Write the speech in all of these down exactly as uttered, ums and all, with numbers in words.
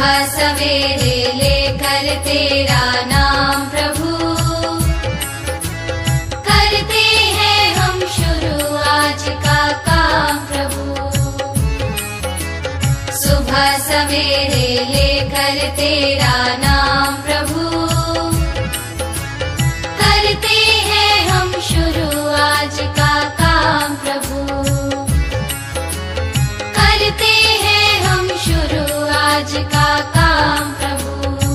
सुबह सवेरे लेकर तेरा नाम प्रभु, करते हैं हम शुरू आज का काम प्रभु। सुबह सवेरे लेकर तेरा नाम प्रभु, करते हैं हम शुरू आज का काम प्रभु, करते हैं हम शुरू आज का काम प्रभु।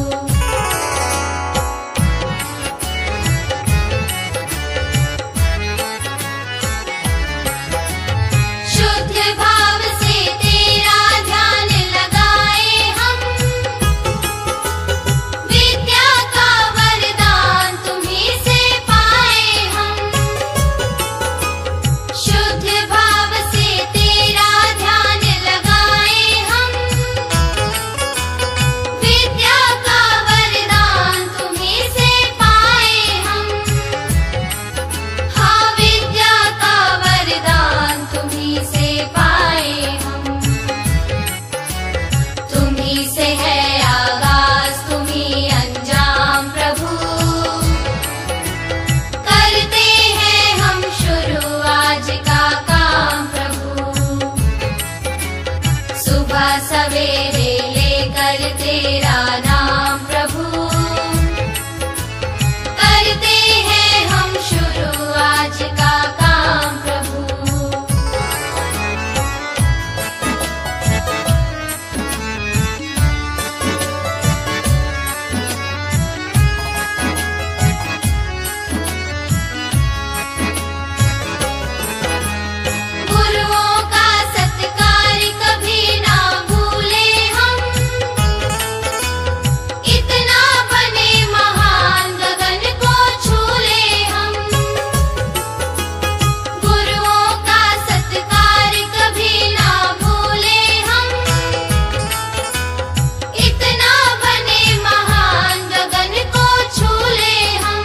शुद्ध भाव से तेरा ध्यान लगाए हम, विद्या का वरदान तुम्हीं से पाए हम। शुद्ध भाव से तेरा ध्यान लगाए हम, विद्या का वरदान तुम्हीं से पाए हम। हाँ, विद्या का वरदान तुम्हीं से पाए हम। तुम्हीं से है आगाज, तुम्हीं अंजाम प्रभु, करते हैं हम शुरू आज का काम प्रभु। सुबह सवेरे लेकर तेरा नाम प्रभु, करते हैं हम शुरू आज का काम प्रभु। गुरुओं का सत्कार कभी ना भूले हम, इतना बने महान गगन को छूले हम। गुरुओं का सत्कार कभी ना भूले हम, इतना बने महान गगन को छूले हम।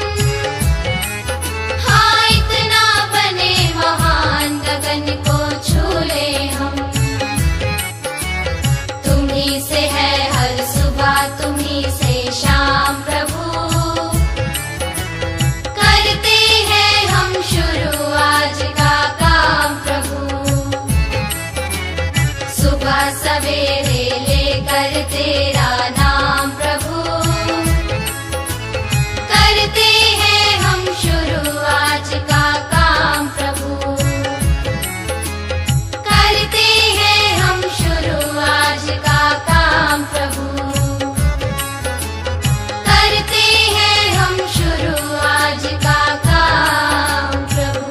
हाँ, इतना बने महान गगन को छूले हम। तुम्हीं से है हर सुबह, तुम्हीं से शाम प्रभु, करते हैं हम शुरू आज का काम प्रभु। सुबह सवेरे लेकर तेरा नाम प्रभु, करते हैं हम शुरू आज का काम प्रभु, करते हैं हम शुरू आज का काम प्रभु, करते हैं हम शुरू आज का काम प्रभु।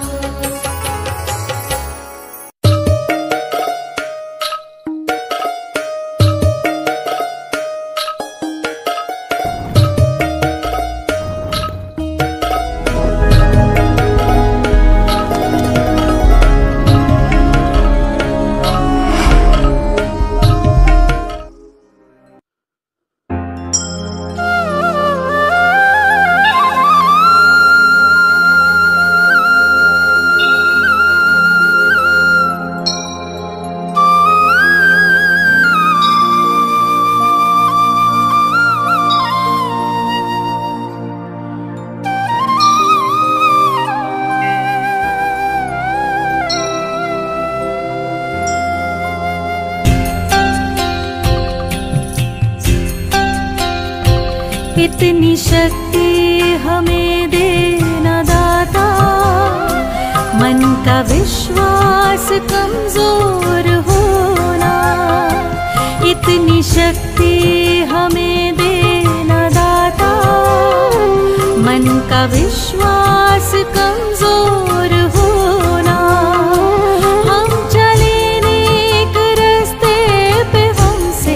इतनी शक्ति हमें देना दाता, मन का विश्वास कमजोर होना। इतनी शक्ति हमें देना दाता, मन का विश्वास कमजोर होना। हम चले नेक रास्ते पे, हमसे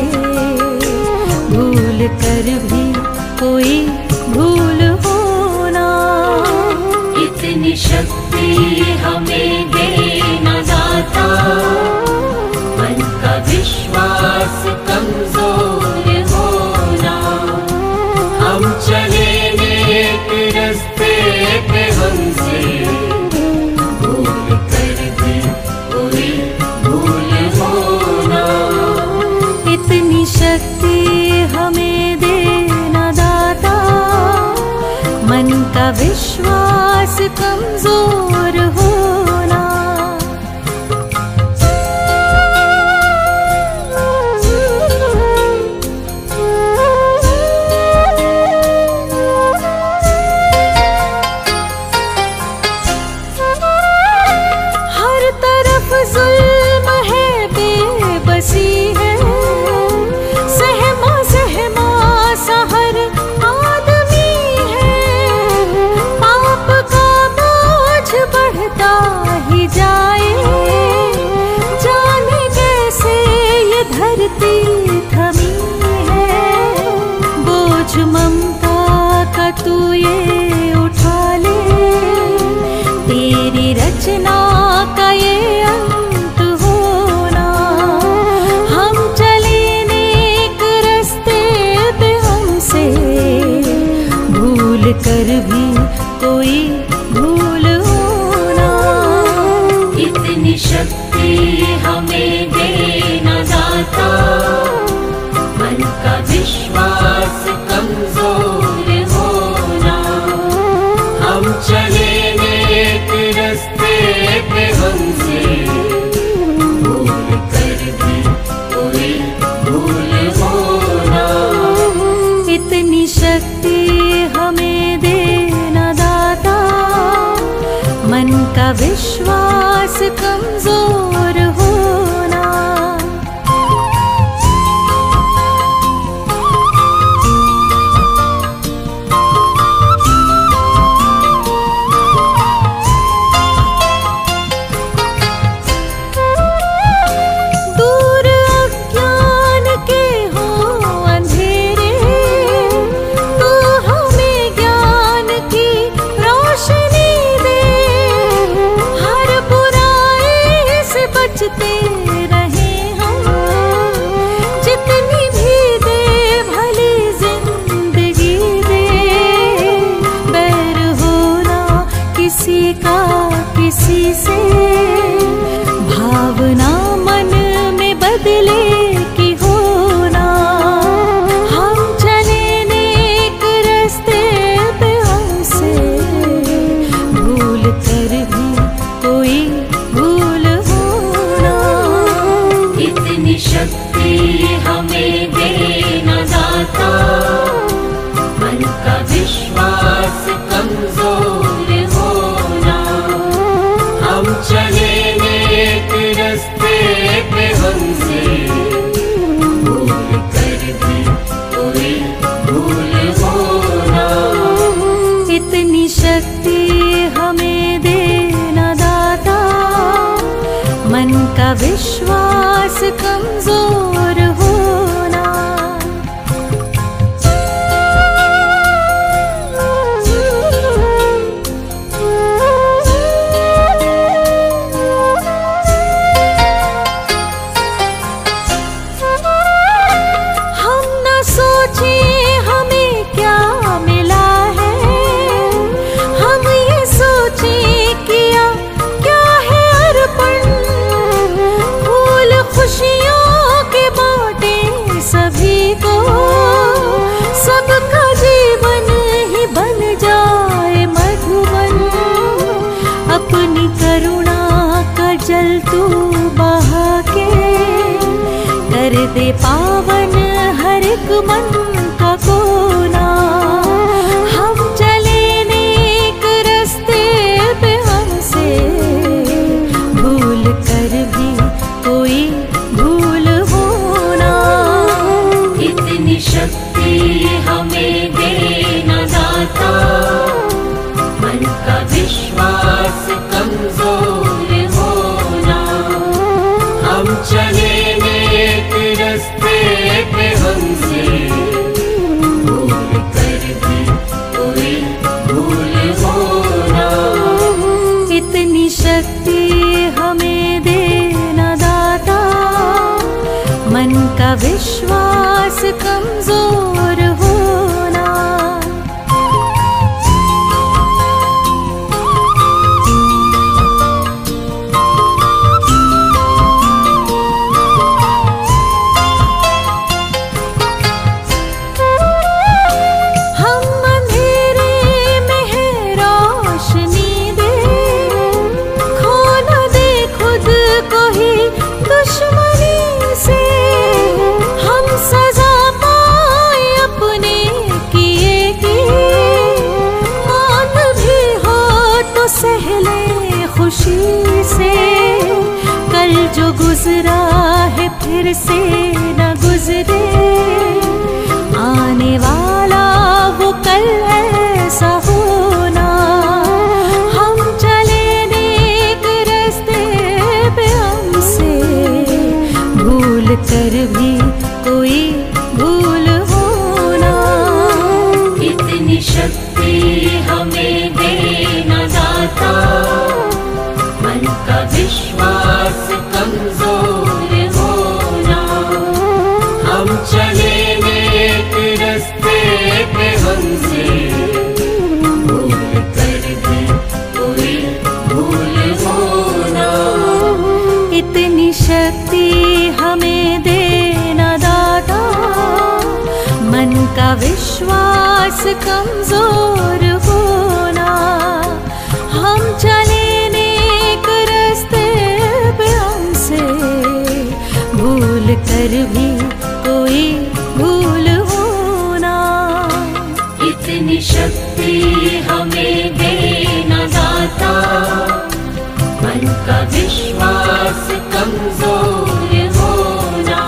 भूल कर भी कोई भूल होना। इतनी शक्ति हमें देना दाता, मन का विश्वास कमजोर होना। हम चले नेक रास्ते पे, हमसे कमजोर होना। हर तरफ जुल्म है, बेबसी है, सहमा सहमा सा हर आदमी है। पाप का बोझ बढ़ता ही जाए, जाने कैसे ये धरती थमी है। बोझ ममता का तू ये उठा ले, तेरी रचना का ये अंत होना। हम चले नेक रस्ते पे, हमसे भूल कर भी कोई भूल होना। इतनी शक्ति हमें देना दाता, मन का विश्वास कमजोर होना। हम चले नेक रस्ते पे, हमसे भूल कर भी कोई भूल होना। इतनी शक्ति हमें देना दाता, मन का विश्वास कमजोर होना। दूर अज्ञान के हो अंधेरे, तू हमें ज्ञान की रोशनी दे। हर बुराई से बचते रहे हम, जितनी भी दे भली जिंदगी दे। बैर होना किसी का किसी से, भावना मन में बदले की होना। हम चले नेक रस्ते पे, हमसे भूल कर भी कोई भूल होना। इतनी शक्ति हमें देना दाता, मन का विश्वास कमजोर होना। हम चले नेक रस्ते पे, हमसे भूल कर भी कोई भूल होना। इतनी शक्ति हमें देना दाता, मन का विश्वास कमजोर होना। हम न सोचे हमें क्या मिला है, हम ये सोचे किया क्या है अर्पण। फूल खुशियों के बांटे सभी को, सबका जीवन ही बन जाए मधुबन। अपनी करुणा का जल तू बहा के, कर दे पावन हर एक मन का कोना। हम चले नेक रस्ते पे, हमसे भूल कर भी कोई भूल होना। इतनी शक्ति हमें देना दाता, मन का विश्वास कमजोर होना। हम चले नेक रस्ते पे, हमसे से। कल जो गुजरा है फिर से न गुजरे, आने वाला वो कल ऐसा होना। हम चले नेक रास्ते पे हमसे भूल कर भी कोई भूल होना। इतनी शक्ति हमें देना दाता, मन का विश्वास कमजोर होना। हम चले नेक रास्ते पे हमसे भूल कर भी कोई भूल होना। इतनी शक्ति हमें देना दाता, मन का विश्वास कमजोर होना। हम चले नेक रास्ते पे हमसे भूल कर भी कोई भूल होना। इतनी शक्ति हमें देना दाता, मन का विश्वास कमजोर होना।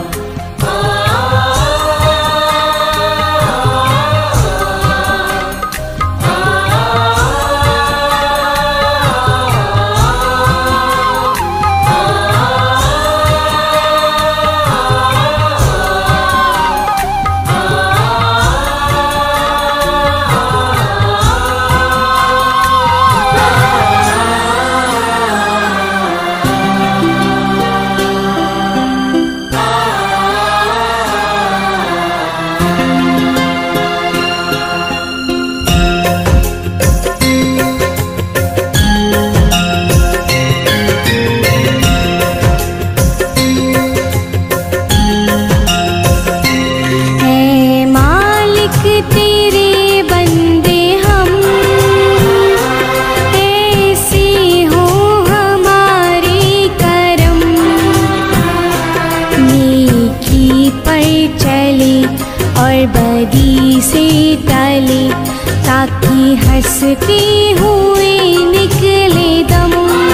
बदी से टले ताकि हंसते हुए निकले दम।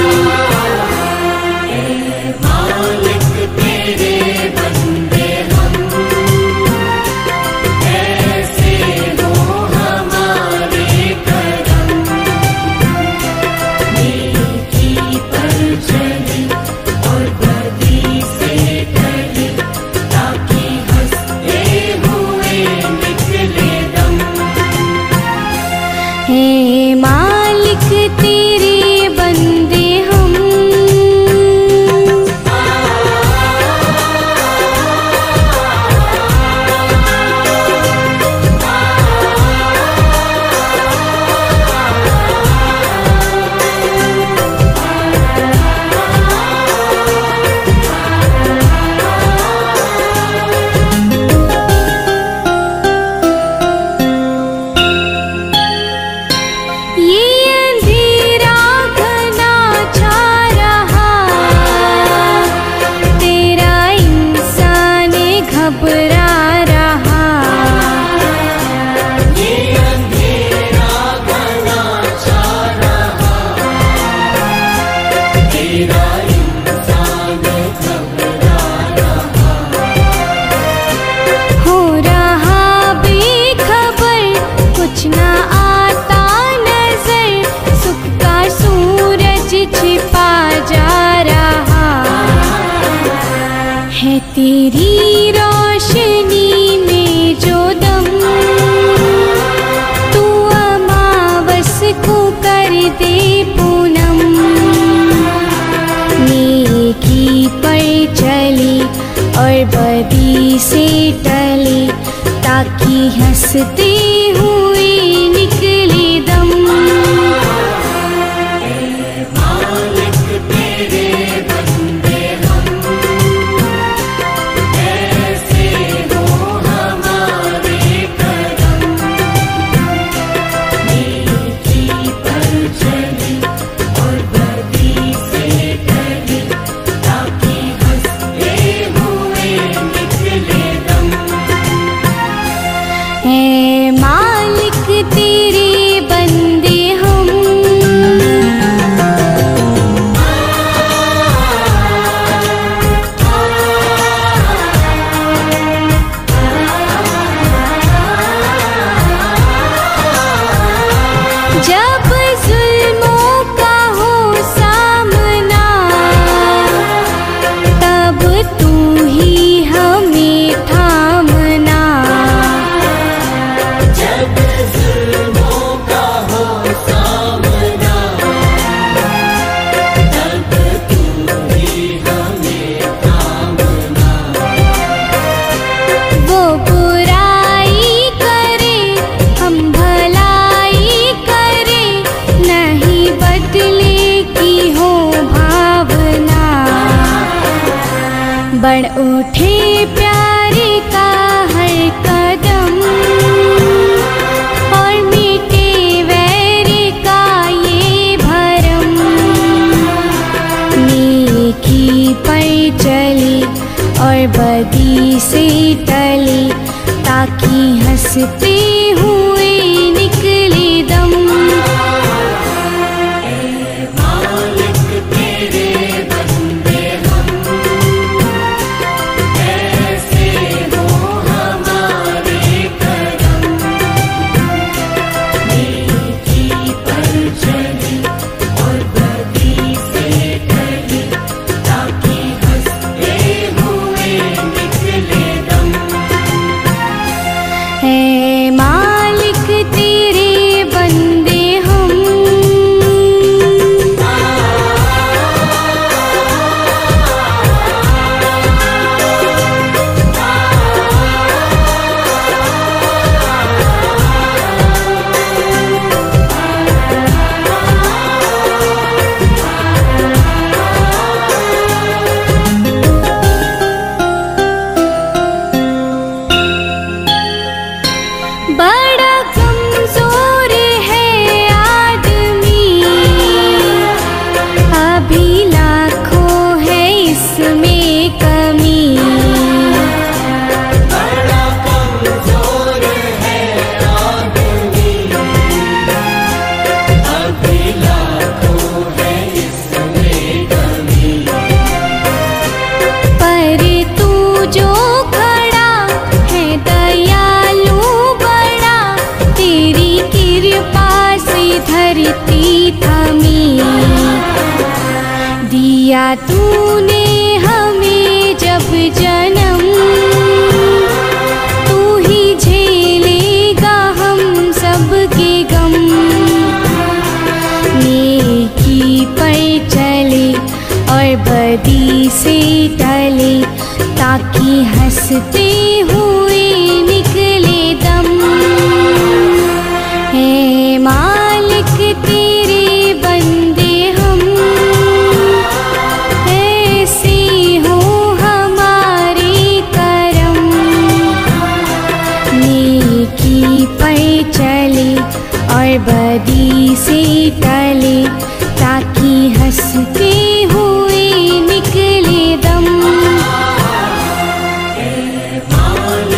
मालिक तेरे बंदे हम, ऐसे हो हमारे करम। नेकी पर चले और बदी से टले ताकि हंसते हुए निकले दम। हे मालिक तेरे बंदे हम, तेरी रोशनी में जो दम तू अमावस को कर दे पूनम। नेकी पर चले और बदी से टले ताकि हंसते हुए निकले दम। मालिक तेरे बंदे हम, ऐसे हो हमारे करम। नेकी पर चले और बदी से टले ताकि हंसते हुए निकले दम। हे बढ़ उठे प्यारे का हर कदम और मीटे वैरी का ये भरम। नेकी पर चली और बदी से टली ताकि हंसते हुए निकले दम। दिया तूने हमें जब जन्म, तू ही झेलेगा हम सबके गम। नेकी पर चले और बदी से टले ताकि हंसते हुए निकले दम। है मालिक तेरे बंदे हम, ऐसे हो हमारे करम। नेकी पर चले और बदी से टले ताकि हंसते हुए निकले दम।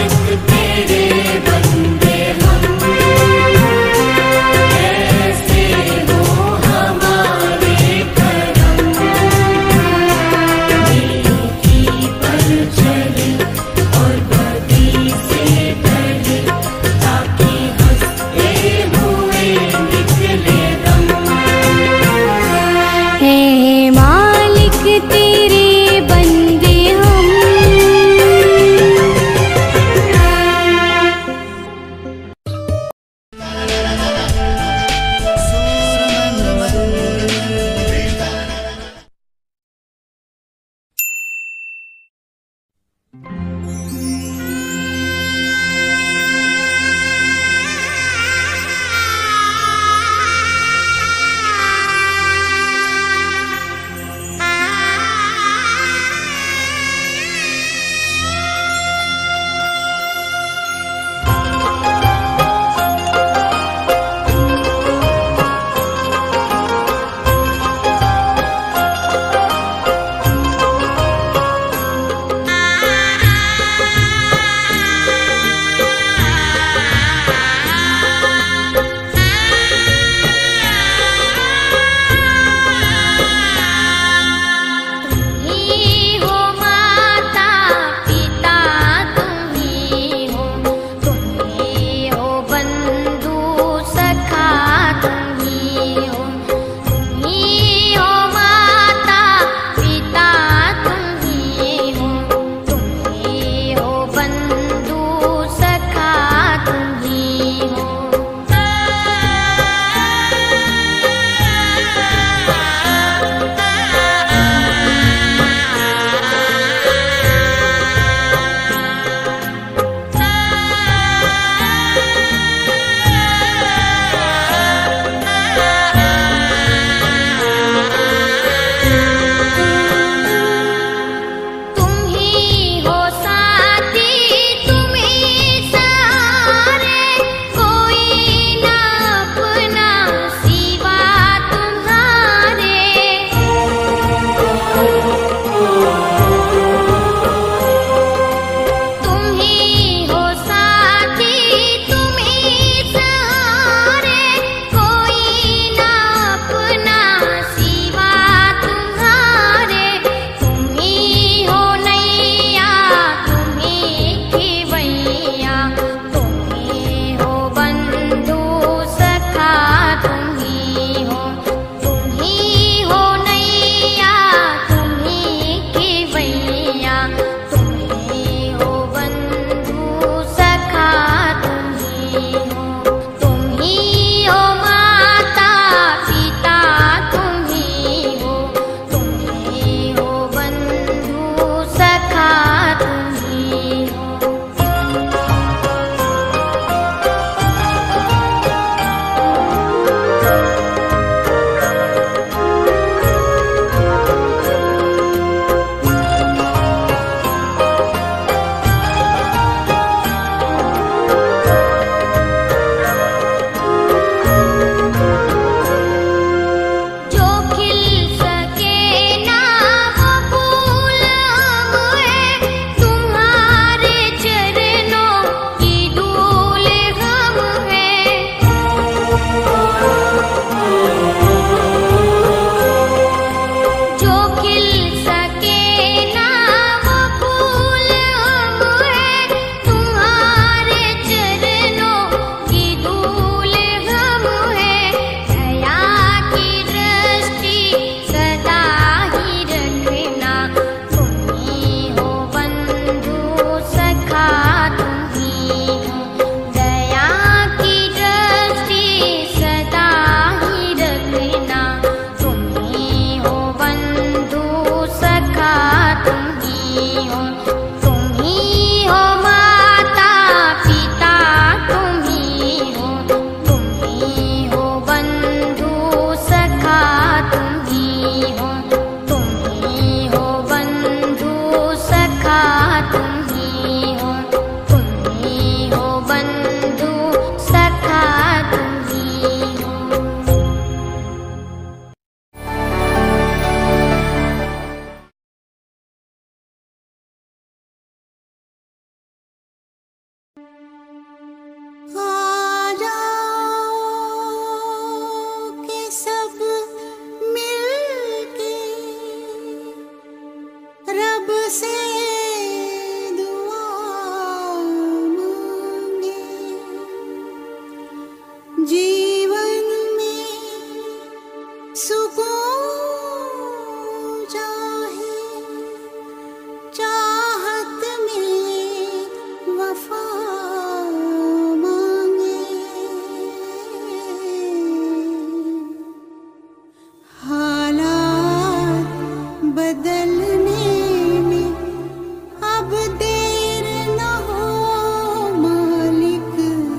बदलने में अब देर न हो मालिक,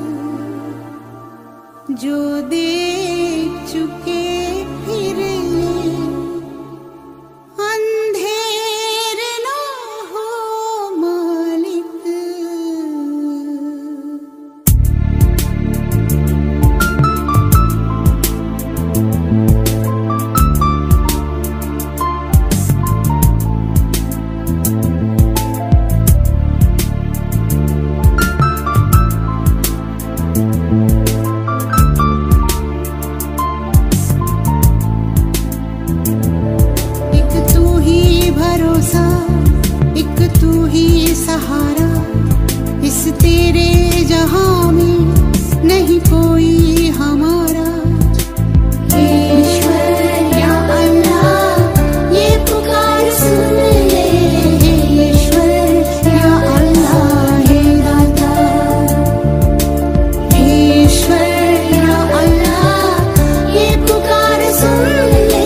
जो देख चुके फिर ये अंधेर न हो मालिक। एक तू ही सहारा, इस तेरे जहां में नहीं कोई हमारा। ईश्वर या अल्लाह ये पुकार सुन ले, ईश्वर या अल्लाह हे दाता। ईश्वर या अल्लाह ये पुकार सुन ले,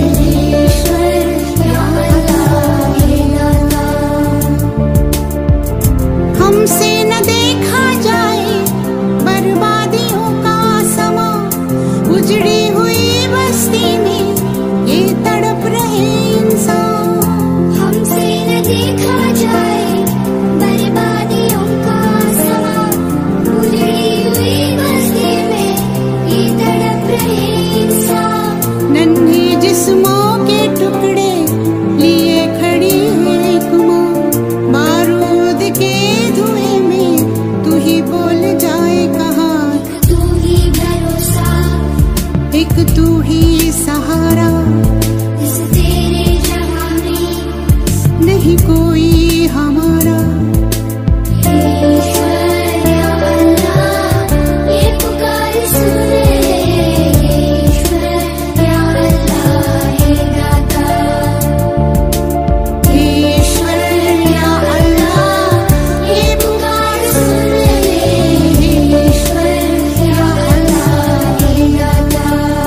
हमसे न देखा जाए बर्बादियों का समा, उजड़ी हुई बस्ती में ये तड़प रहे इंसान। हमसे न देखा जाए बर्बादियों का समा, उजड़ी हुई बस्ती में ये तड़प रहे इंसान। नन्हे जिस्मों के टुकड़े लिए खड़ी है एक माँ, बारूद के धुएं में तू ही बोल जाए कहाँ। तू ही भरोसा, एक तू ही सहारा, इस तेरे जहां में नहीं कोई हमारा। ईश्वर या अल्लाह ये पुकार सुन ले, ईश्वर या अल्लाह हे दाता। ईश्वर या अल्लाह ये पुकार सुन ले, ईश्वर या अल्लाह हे दाता।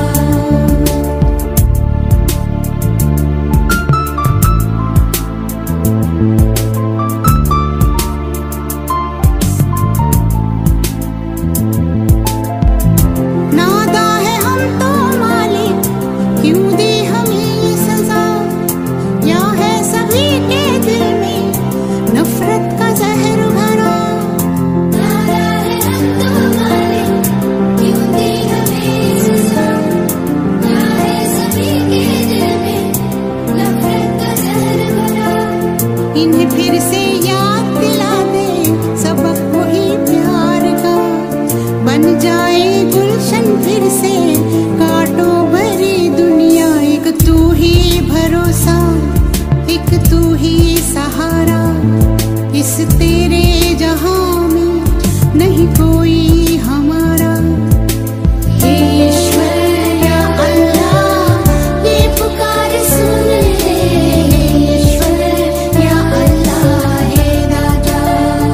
नादा है हम तो मालिक, क्यों दी हमें ये सजा, या है सभी के दिल में नफरत का जहर भरा। नादा है हम तो मालिक, क्यों दी हमें ये सजा, या है सभी के दिल में नफरत का जहर भरा। इन्हें फिर से याद दिला दे सबक वही प्यार का, बन जाए गुलशन फिर से कांटों भरी दुनिया। एक तू ही भरोसा, एक तू ही सहारा, इस तेरे जहां में नहीं कोई हमारा। ईश्वर या अल्लाह ये पुकार सुन ले, ईश्वर या अल्लाह हे दाता।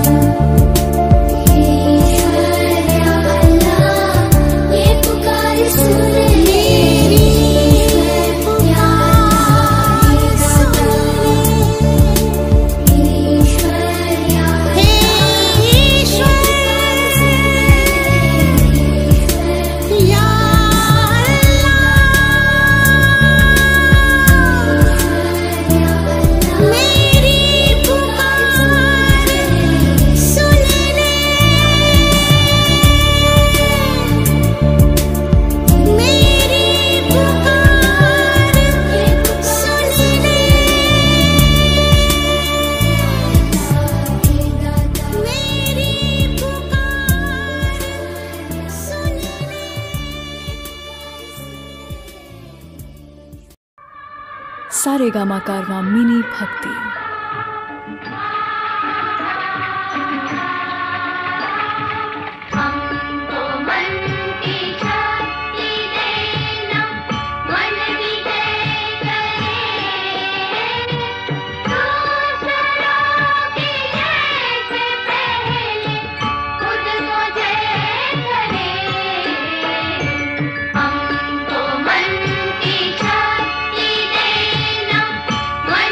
ईश्वर या अल्लाह ये पुकार सुन ले, ईश्वर या अल्लाह सुन ले, ईश्वर या हे ईश्वर या अल्लाह मेरी पुकार सुन ले, मेरी पुकार सुन ले, मेरी पुकार सुन ले। सारेगामा कारवां मिनी भक्ति। हमको मन की शक्ति देना, मन विजय करे, दूसरों की जैसे पहले खुद को जय करे। हमको मन की शक्ति देना, मन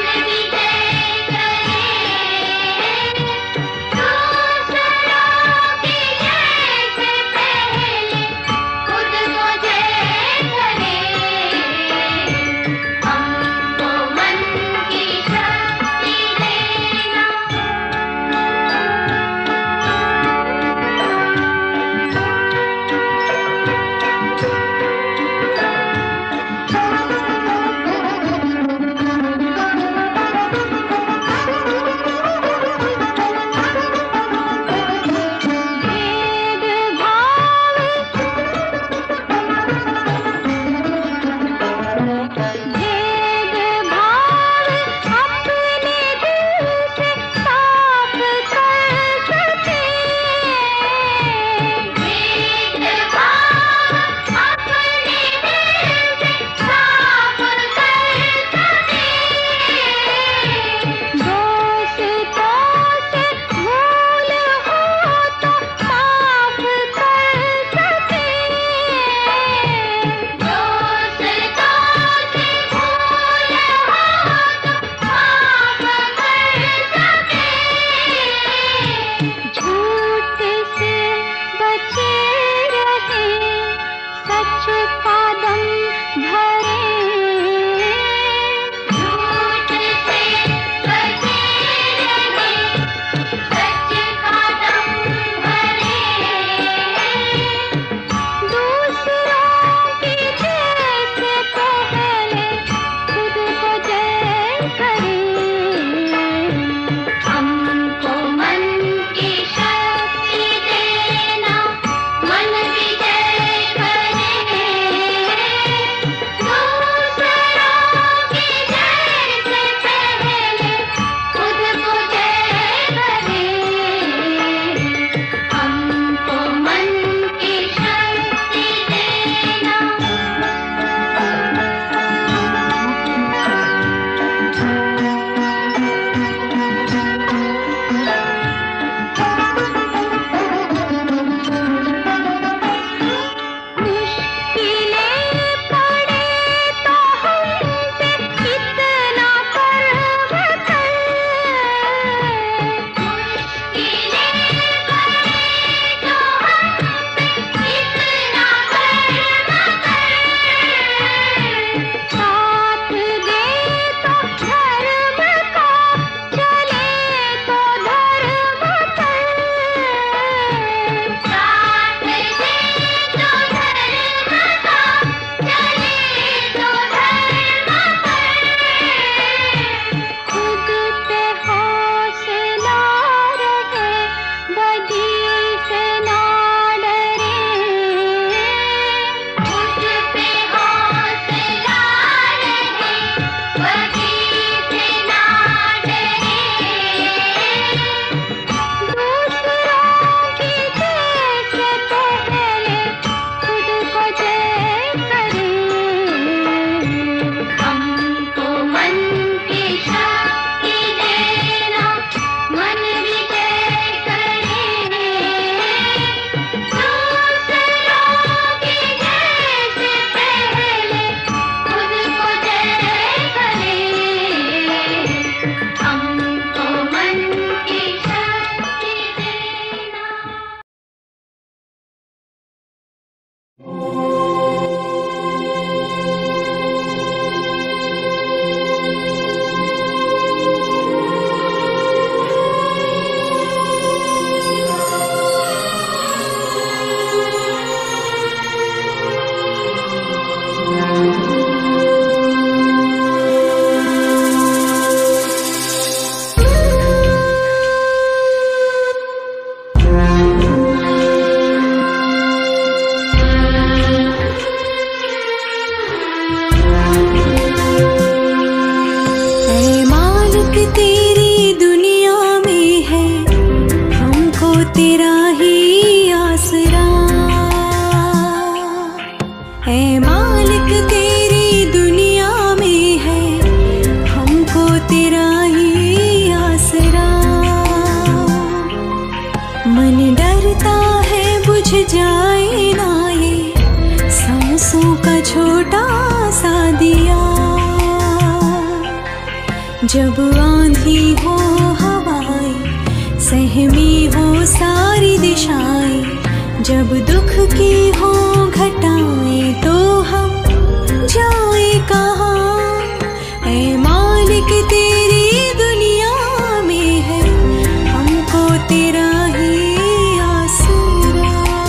जब आंधी हो हवाएं, सहमी हो सारी दिशाएं, जब दुख की हो घटाएं तो हम जाए कहाँ। ऐ मालिक तेरी दुनिया में है हमको तेरा ही आसरा।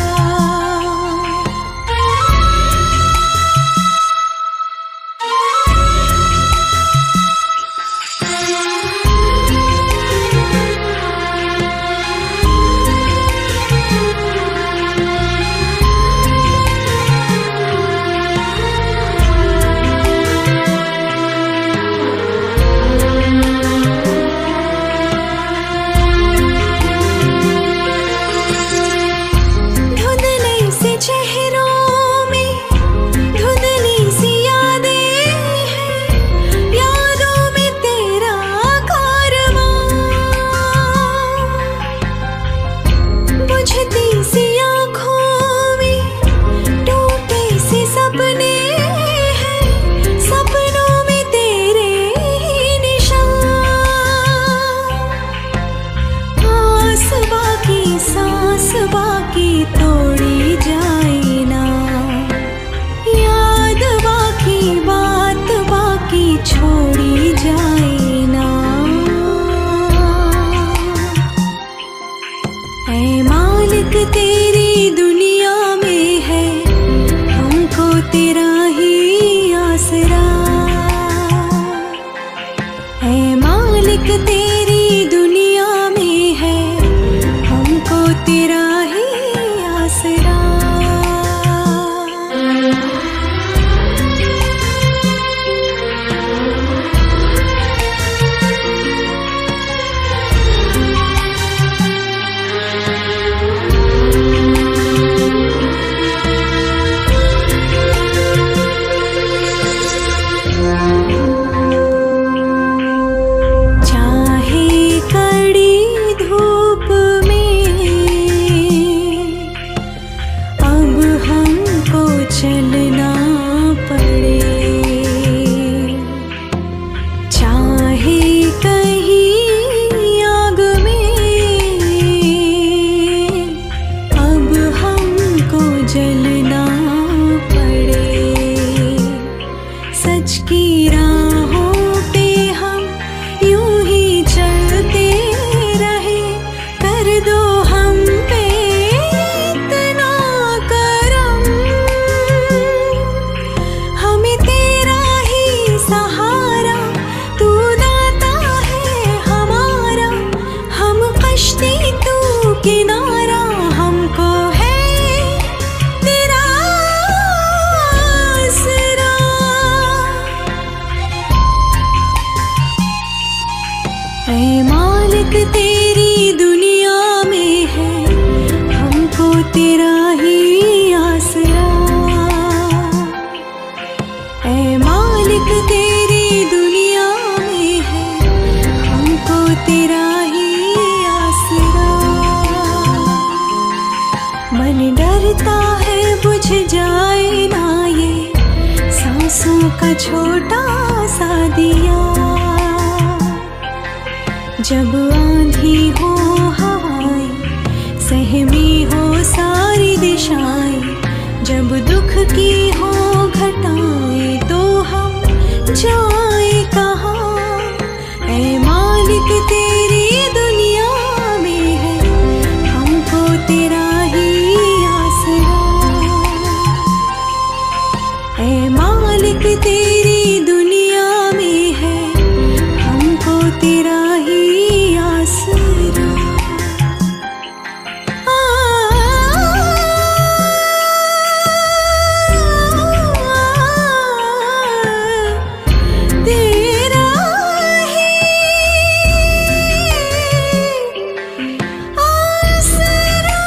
तेरी दुनिया में है हमको तेरा ही आसरा। ऐ मालिक तेरी दुनिया में है हमको तेरा ही आसरा। चलना पड़े चाहे कहीं आग में, अब हमको जलना पड़े। सच की राहों पे हम यूं ही चलते रहे, कर दो हम पे इतना करम, हमें तेरा ही सहारा, तू दाता है हमारा। हम कश्ती तू किनारा, हमको है तेरा आसरा। ऐ मालिक तेरी दुनिया में है हमको तेरा ही आसरा। ऐ मालिक तेरी दुनिया में है हमको तेरा ही आसरा। मन डरता है बुझ जाए ना ये सांसों का छोटा सा दिया। जब आंधी हो हवाएं, सहमी हो सारी दिशाएं, जब दुख की हो घटाएं तो हम जाए कहाँ। ऐ मालिक तेरी दुनिया में है हमको तेरा ही आसरा। ऐ मालिक तेरी दुनिया में है हमको तेरा ही आसरा। तेरा ही आसरा।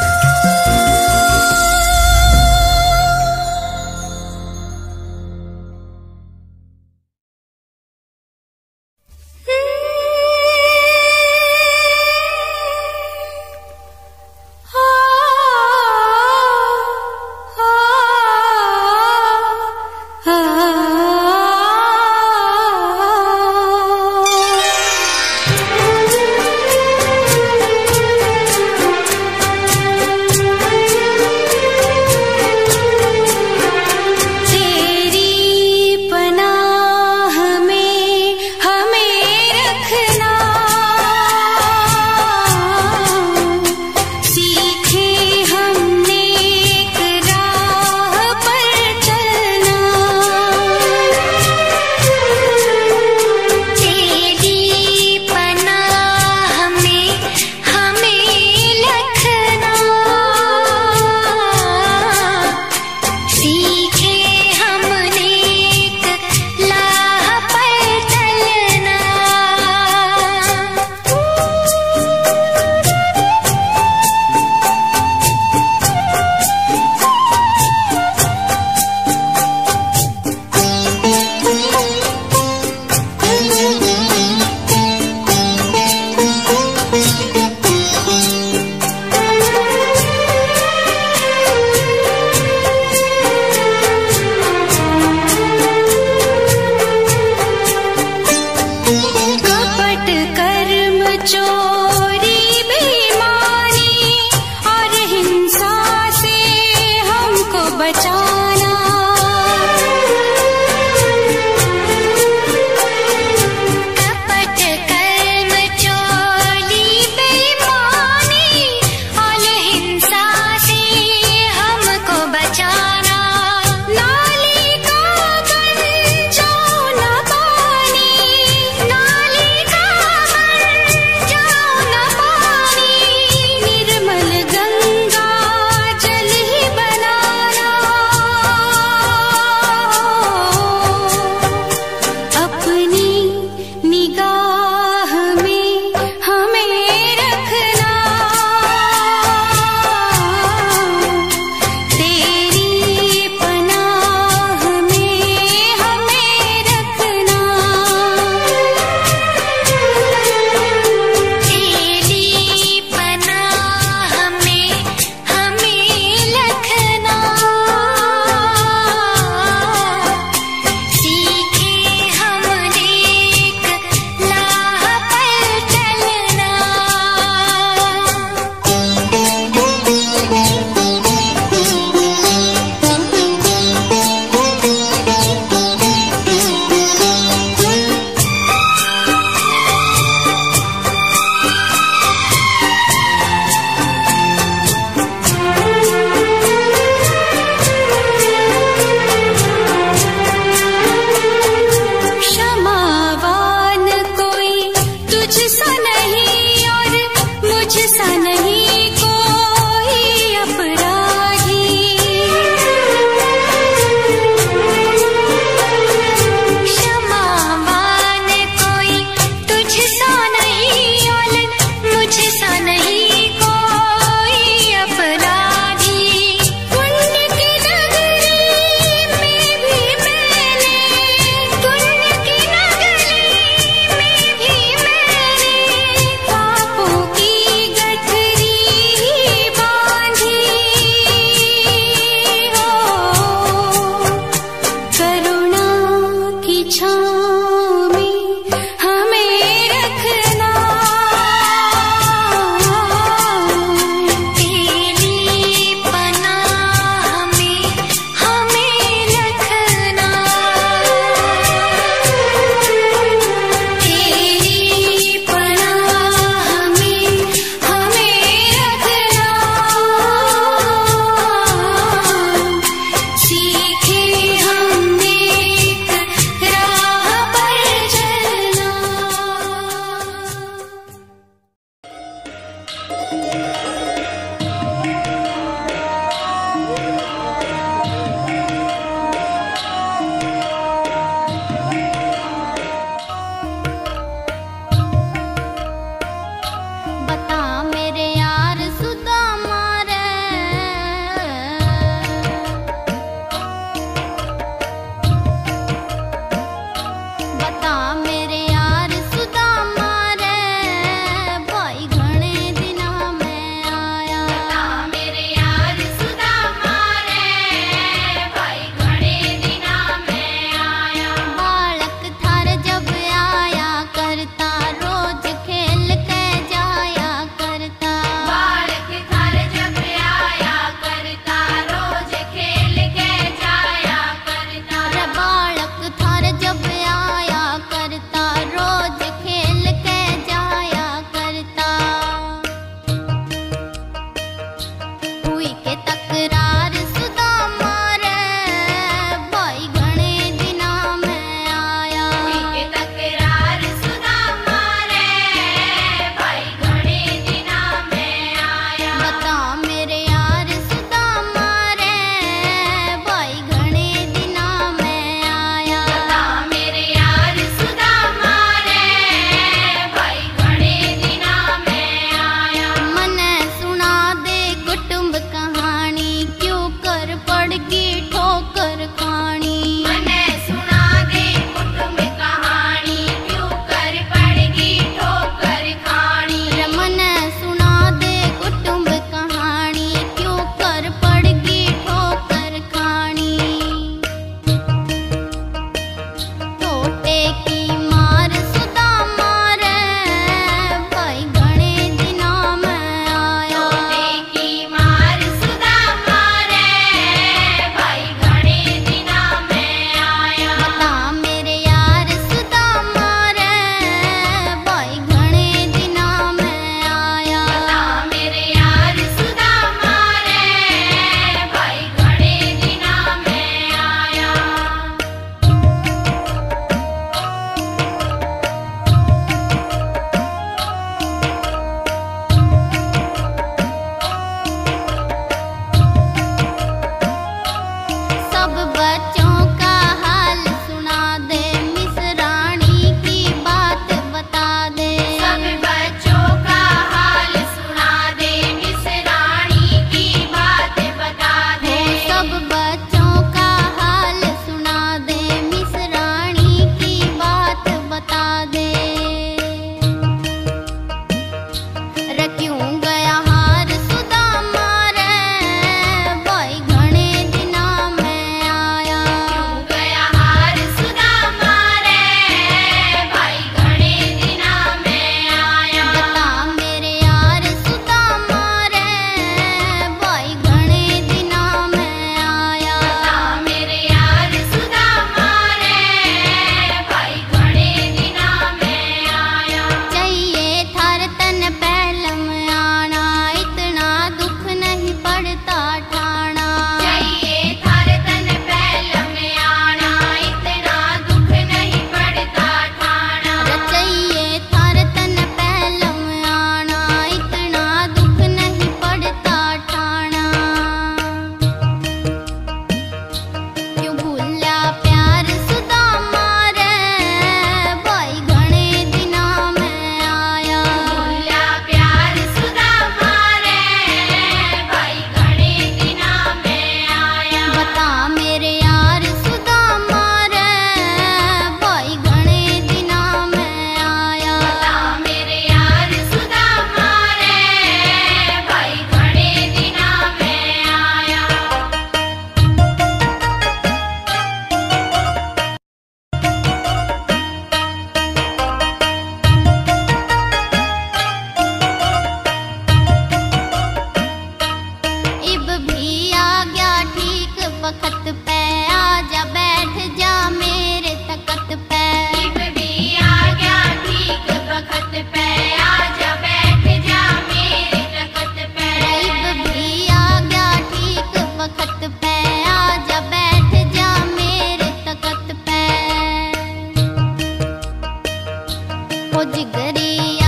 जिगरिया